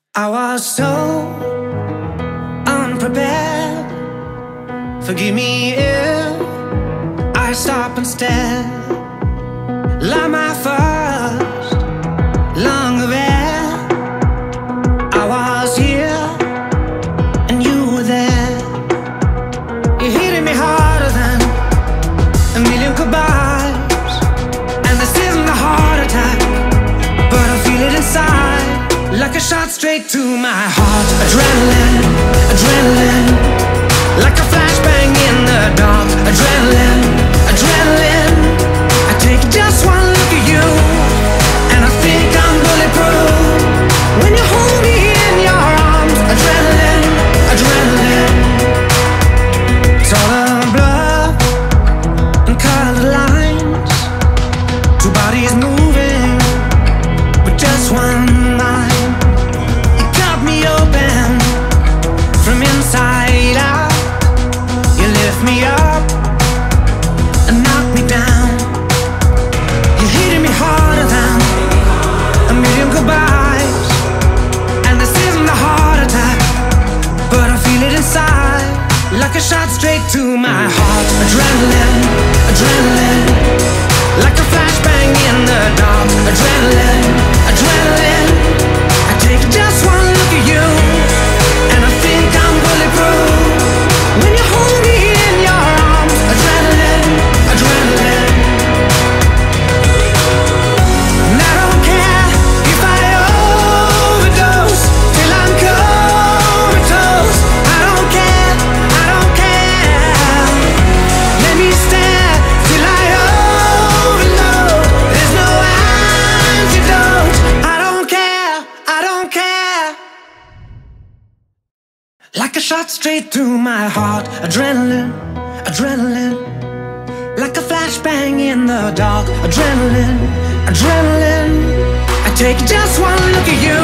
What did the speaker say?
I was so unprepared. Forgive me if I stop and stare. Like my first long affair. I was here and you were there. You hit me harder than a million goodbyes. And this isn't a heart attack, but I feel it inside, like a shot straight to my heart. Adrenaline, adrenaline, like a flashbang in the dark. Adrenaline, adrenaline, I take just one look at you and I think I'm bulletproof. When you hold me in your arms. Adrenaline, adrenaline, it's all a blur and colored lines. Two bodies moving with just one mind. You cut me open from inside out. You lift me up and knock me down. You're hitting me harder than a million goodbyes. And this isn't a heart attack, but I feel it inside, like a shot straight to my heart. Adrenaline, adrenaline, like a flashbang in the dark. Adrenaline, adrenaline, I take just one look at you and I think I'm bulletproof. When you hold me in your arms. Adrenaline, adrenaline, and I don't care if I overdose till I'm comatose. I don't care, I don't care. Let me stare till I overload. There's no antidote. I don't care, I don't care. Like a shot straight through my heart. Adrenaline, adrenaline, like a flashbang in the dark. Adrenaline, adrenaline, I take just one look at you